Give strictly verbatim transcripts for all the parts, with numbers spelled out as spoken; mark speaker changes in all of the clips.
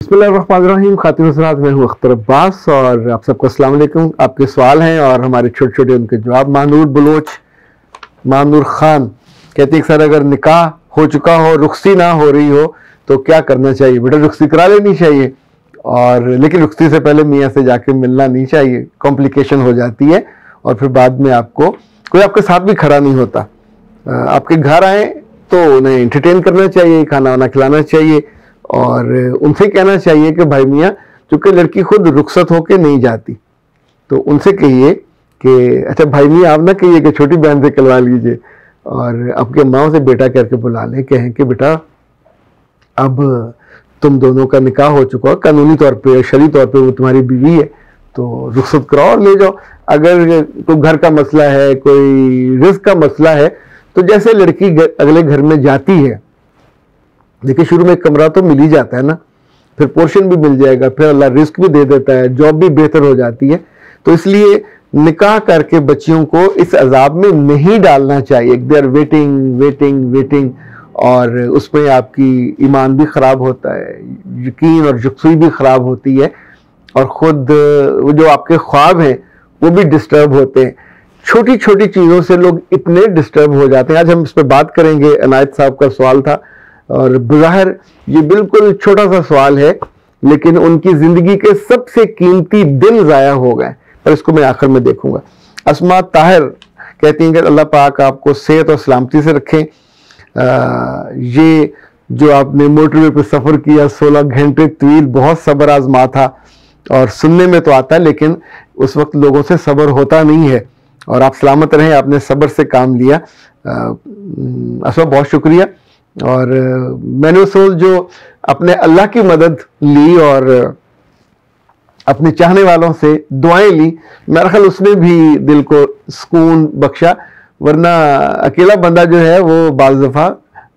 Speaker 1: बिस्मिल्लाहिर्रहमानिर्रहीम। खातिन हज़रात, मैं हूँ अख्तर अब्बास और आप सबको अस्सलाम वालेकुम। आपके सवाल हैं और हमारे छोटे छोटे उनके जवाब। मानूर बलोच मानूर खान कहती है सर, अगर निकाह हो चुका हो, रुखसी ना हो रही हो तो क्या करना चाहिए? बेटा, रुखसी करा लेनी चाहिए, और लेकिन रुखसी से पहले मियाँ से जाके मिलना नहीं चाहिए, कॉम्प्लिकेशन हो जाती है और फिर बाद में आपको कोई आपके साथ भी खड़ा नहीं होता। आपके घर आए तो उन्हें एंटरटेन करना चाहिए, खाना वाना खिलाना चाहिए और उनसे कहना चाहिए कि भाई मियाँ, चूंकि लड़की खुद रुखसत होके नहीं जाती तो उनसे कहिए कि अच्छा भाई मियाँ, आप ना कहिए कि छोटी बहन से करवा लीजिए, और आपके माँ से बेटा करके बुला लें, कहें कि बेटा अब तुम दोनों का निकाह हो चुका है, कानूनी तौर पे शरई तौर पे वो तुम्हारी बीवी है, तो रुखसत कराओ और ले जाओ। अगर कोई घर का मसला है, कोई रिस्क का मसला है, तो जैसे लड़की अगले घर में जाती है, देखिए शुरू में कमरा तो मिल ही जाता है ना, फिर पोर्शन भी मिल जाएगा, फिर अल्लाह रिस्क भी दे देता है, जॉब भी बेहतर हो जाती है। तो इसलिए निकाह करके बच्चियों को इस अजाब में नहीं डालना चाहिए। They are waiting waiting waiting और उसमें आपकी ईमान भी ख़राब होता है, यकीन और यकसुई भी ख़राब होती है, और ख़ुद वो जो आपके ख्वाब हैं वो भी डिस्टर्ब होते हैं। छोटी छोटी चीज़ों से लोग इतने डिस्टर्ब हो जाते हैं। आज हम इस पर बात करेंगे। अनायत साहब का सवाल था और बज़ाहिर ये बिल्कुल छोटा सा सवाल है, लेकिन उनकी ज़िंदगी के सबसे कीमती दिन ज़ाया हो गए, पर इसको मैं आखिर में देखूंगा। अस्मा ताहिर कहती हैं कि अल्लाह पाक आपको सेहत और सलामती से रखें। आ, ये जो आपने मोटरवे पर सफ़र किया सोलह घंटे तवील, बहुत सब्र आजमा था, और सुनने में तो आता है लेकिन उस वक्त लोगों से सब्र होता नहीं है, और आप सलामत रहें, आपने सब्र से काम लिया। अस्मा, बहुत शुक्रिया। और मैंने उस रोज जो अपने अल्लाह की मदद ली और अपने चाहने वालों से दुआएं ली, मेरा ख्याल उसने भी दिल को सुकून बख्शा, वरना अकेला बंदा जो है वो बाज़ दफ़ा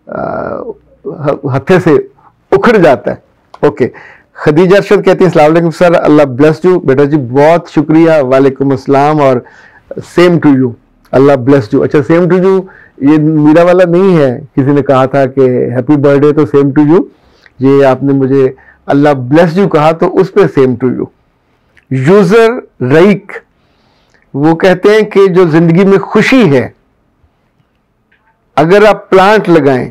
Speaker 1: हत्थे से उखड़ जाता है। ओके, खदीजा अरशद कहती है अस्सलाम वालेकुम सर, अल्लाह ब्लेस यू। बेटा जी बहुत शुक्रिया, वालेकुम अस्सलाम, और सेम टू यू, अल्लाह ब्लेस यू। अच्छा, सेम टू यू ये मेरा वाला नहीं है, किसी ने कहा था कि हैप्पी बर्थडे तो सेम टू यू, ये आपने मुझे अल्लाह ब्लेस यू कहा तो उस पर सेम टू यू। यूजर रईक वो कहते हैं कि जो जिंदगी में खुशी है, अगर आप प्लांट लगाएं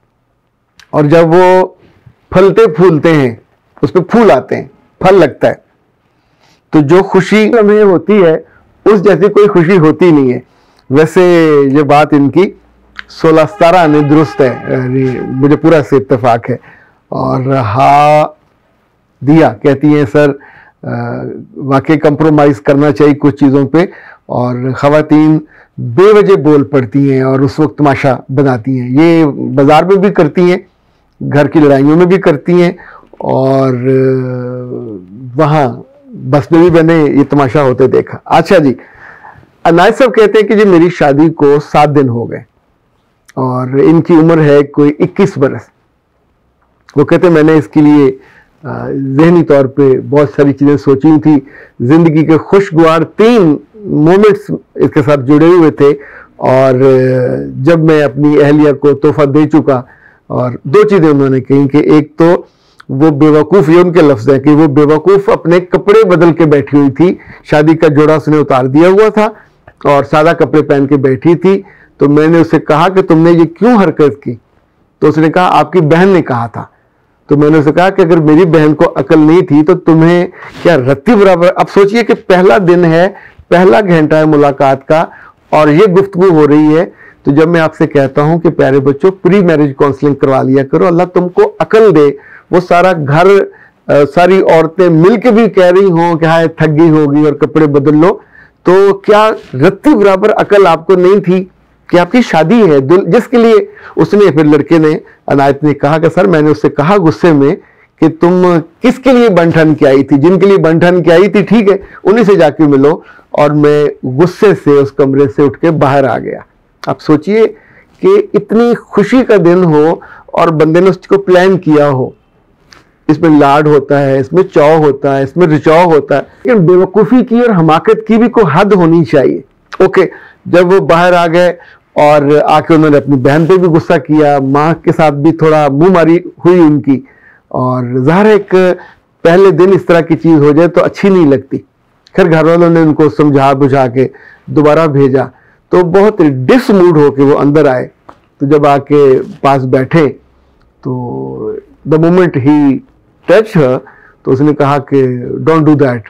Speaker 1: और जब वो फलते फूलते हैं, उस पर फूल आते हैं, फल लगता है, तो जो खुशी हमें होती है उस जैसी कोई खुशी होती नहीं है। वैसे ये बात इनकी सोलह सतारह ने दुरुस्त है, मुझे पूरा से इत्तेफाक है। और हा दिया कहती हैं सर, वाकई कंप्रोमाइज़ करना चाहिए कुछ चीज़ों पे, और ख़वातीन बेवजह बोल पड़ती हैं और उस वक्त तमाशा बनाती हैं। ये बाज़ार में भी करती हैं, घर की लड़ाइयों में भी करती हैं, और वहाँ बस में भी मैंने ये तमाशा होते देखा। अच्छा जी, अनायत साहब कहते हैं कि जी मेरी शादी को सात दिन हो गए और इनकी उम्र है कोई इक्कीस बरस। वो कहते हैं मैंने इसके लिए ज़हनी तौर पे बहुत सारी चीज़ें सोची थी, ज़िंदगी के खुशगवार तीन मोमेंट्स इसके साथ जुड़े हुए थे, और जब मैं अपनी अहलिया को तोहफा दे चुका, और दो चीज़ें उन्होंने कही कि एक तो वो बेवकूफ़, ये उनके लफ्ज़ हैं कि वो बेवकूफ़ अपने कपड़े बदल के बैठी हुई थी, शादी का जोड़ा उसने उतार दिया हुआ था और सादा कपड़े पहन के बैठी थी। तो मैंने उससे कहा कि तुमने ये क्यों हरकत की? तो उसने कहा आपकी बहन ने कहा था। तो मैंने उससे कहा कि अगर मेरी बहन को अकल नहीं थी तो तुम्हें क्या रत्ती बराबर। अब सोचिए कि पहला दिन है, पहला घंटा है मुलाकात का, और ये गुफ्तगू हो रही है। तो जब मैं आपसे कहता हूं कि प्यारे बच्चों, प्री मैरिज काउंसलिंग करवा लिया करो, अल्लाह तुमको अकल दे। वो सारा घर, आ, सारी औरतें मिलकर भी कह रही हों कि हाँ थक गई होगी और कपड़े बदल लो, तो क्या रत्ती बराबर अकल आपको नहीं थी कि आपकी शादी है जिसके लिए उसने, फिर लड़के ने, अनायत ने कहा कि सर मैंने उससे कहा गुस्से में कि तुम किसके लिए बंठन की आई थी, जिनके लिए बंठन की आई थी ठीक है उन्हीं से जाके मिलो, और मैं गुस्से से उस कमरे से उठ के बाहर आ गया। आप सोचिए कि इतनी खुशी का दिन हो और बंदे ने उसको प्लान किया हो, इसमें लाड होता है, इसमें चाव होता है, इसमें रिचाव होता है, लेकिन बेवकूफ़ी की और हमाकत की भी कोई हद होनी चाहिए। ओके, जब वो बाहर आ गए और आके उन्होंने अपनी बहन पे भी गुस्सा किया, माँ के साथ भी थोड़ा मुंह मारी हुई उनकी, और ज़ाहिर है एक पहले दिन इस तरह की चीज़ हो जाए तो अच्छी नहीं लगती। खैर घर वालों ने उनको समझा बुझा के दोबारा भेजा, तो बहुत डिसमूड होके वो अंदर आए। तो जब आके पास बैठे तो the moment he touch her, तो उसने कहा कि डोंट डू दैट,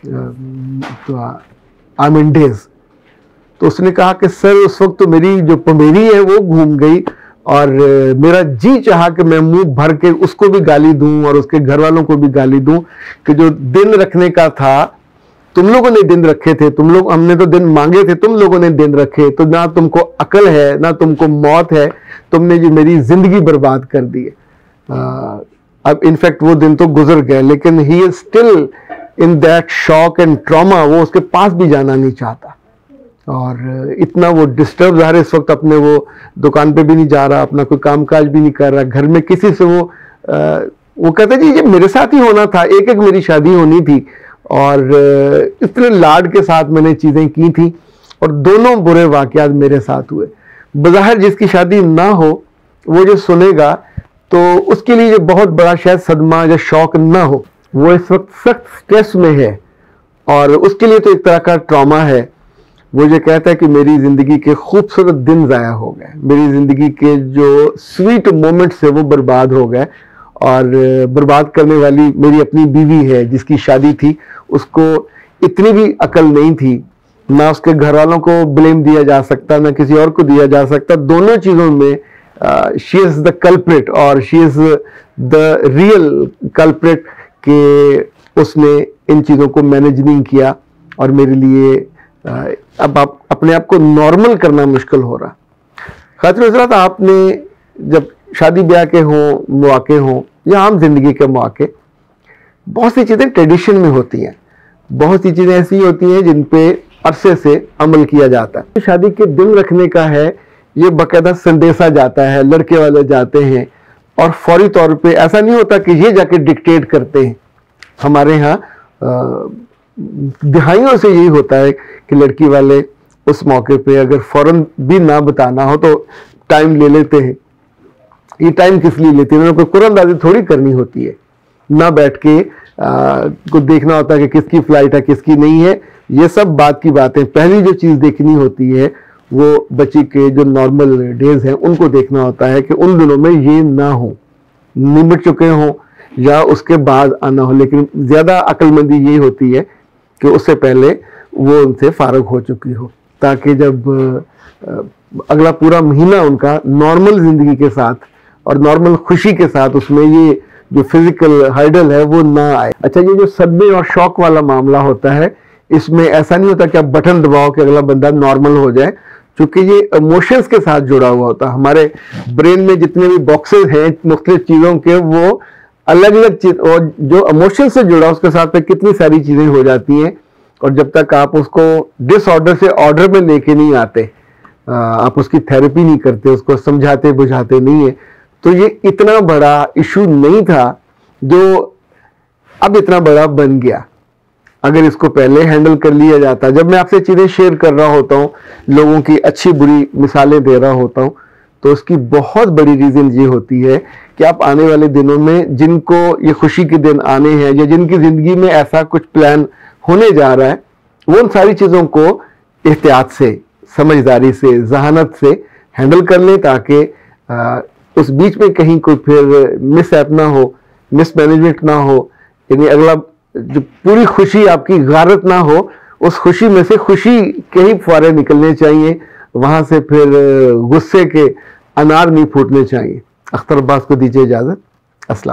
Speaker 1: तो आई एम इन डेज। तो उसने कहा कि सर उस वक्त तो मेरी जो पमेरी है वो घूम गई और मेरा जी चाहा कि मैं मुंह भर के उसको भी गाली दूं और उसके घर वालों को भी गाली दूं कि जो दिन रखने का था तुम लोगों ने दिन रखे थे, तुम लोग, हमने तो दिन मांगे थे, तुम लोगों ने दिन रखे, तो ना तुमको अकल है ना तुमको मौत है, तुमने जो मेरी जिंदगी बर्बाद कर दी है। अब इनफैक्ट वो दिन तो गुजर गए, लेकिन he is still in that shock and trauma. वो उसके पास भी जाना नहीं चाहता और इतना वो डिस्टर्ब ज़ाहिर इस वक्त अपने वो दुकान पे भी नहीं जा रहा, अपना कोई कामकाज भी नहीं कर रहा, घर में किसी से वो आ, वो कहता जी ये मेरे साथ ही होना था, एक एक मेरी शादी होनी थी और इतने लाड के साथ मैंने चीज़ें की थी और दोनों बुरे वाकयात मेरे साथ हुए। बज़ाहिर जिसकी शादी ना हो वो जो सुनेगा तो उसके लिए ये बहुत बड़ा शायद सदमा या शौक ना हो, वो इस वक्त सख्त स्ट्रेस में है और उसके लिए तो एक तरह का ट्रॉमा है। वो ये कहता है कि मेरी ज़िंदगी के खूबसूरत दिन ज़ाया हो गए, मेरी ज़िंदगी के जो स्वीट मोमेंट्स है वो बर्बाद हो गए और बर्बाद करने वाली मेरी अपनी बीवी है जिसकी शादी थी, उसको इतनी भी अकल नहीं थी, ना उसके घर वालों को ब्लेम दिया जा सकता ना किसी और को दिया जा सकता। दोनों चीज़ों में शी इज़ द कल्प्रिट और she is the real culprit कि उसने इन चीज़ों को मैनेज नहीं किया और मेरे लिए uh, अब आप अपने आप को नॉर्मल करना मुश्किल हो रहा। खातिर हज़रात, आपने जब शादी ब्याह के हों, मौके हों या आम जिंदगी के मौके, बहुत सी चीज़ें ट्रेडिशन में होती हैं, बहुत सी चीज़ें ऐसी होती हैं जिन पे अरसे से अमल किया जाता है। शादी के दिन रखने का है, ये बाकायदा संदेशा जाता है, लड़के वाले जाते हैं और फौरी तौर पे ऐसा नहीं होता कि ये जाके डिक्टेट करते हैं। हमारे यहाँ दिहाइयों से यही होता है कि लड़की वाले उस मौके पे अगर फौरन भी ना बताना हो तो टाइम ले लेते हैं। ये टाइम किस लिए लेते हैं? उन्होंने कोई कुरानदाजी थोड़ी करनी होती है, ना बैठ के आ, को देखना होता है कि किसकी फ्लाइट है किसकी नहीं है। ये सब बात की बातें, पहली जो चीज़ देखनी होती है वो बच्ची के जो नॉर्मल डेज हैं उनको देखना होता है कि उन दिनों में ये ना हो, निमट चुके हों या उसके बाद आना हो। लेकिन ज़्यादा अक्लमंदी ये होती है कि उससे पहले वो उनसे फारग हो चुकी हो, ताकि जब अगला पूरा महीना उनका नॉर्मल ज़िंदगी के साथ और नॉर्मल खुशी के साथ, उसमें ये जो फिजिकल हाइडल है वो ना आए। अच्छा, ये जो सदमे और शौक वाला मामला होता है, इसमें ऐसा नहीं होता कि आप बटन दबाओ कि अगला बंदा नॉर्मल हो जाए, क्योंकि ये इमोशंस के साथ जुड़ा हुआ होता है। हमारे ब्रेन में जितने भी बॉक्सेस हैं मुख्तलिफ चीज़ों के, वो अलग अलग चीज, और जो इमोशन से जुड़ा उसके साथ में कितनी सारी चीज़ें हो जाती हैं। और जब तक आप उसको डिसऑर्डर से ऑर्डर में लेके नहीं आते, आप उसकी थेरेपी नहीं करते, उसको समझाते बुझाते नहीं है, तो ये इतना बड़ा इशू नहीं था जो अब इतना बड़ा बन गया। अगर इसको पहले हैंडल कर लिया जाता, जब मैं आपसे चीज़ें शेयर कर रहा होता हूँ, लोगों की अच्छी बुरी मिसालें दे रहा होता हूँ, तो उसकी बहुत बड़ी रीज़न ये होती है कि आप आने वाले दिनों में जिनको ये खुशी के दिन आने हैं या जिनकी ज़िंदगी में ऐसा कुछ प्लान होने जा रहा है, वो उन सारी चीज़ों को एहतियात से, समझदारी से, जहानत से हैंडल कर लें, ताकि उस बीच में कहीं कोई फिर मिस ऐप ना हो, मिस मैनेजमेंट ना हो, यानी अगला जो पूरी खुशी आपकी गारत ना हो, उस खुशी में से खुशी के ही फुहारे निकलने चाहिए, वहाँ से फिर गुस्से के अनार नहीं फूटने चाहिए। अख्तर अब्बास को दीजिए इजाज़त। अस्सलाम।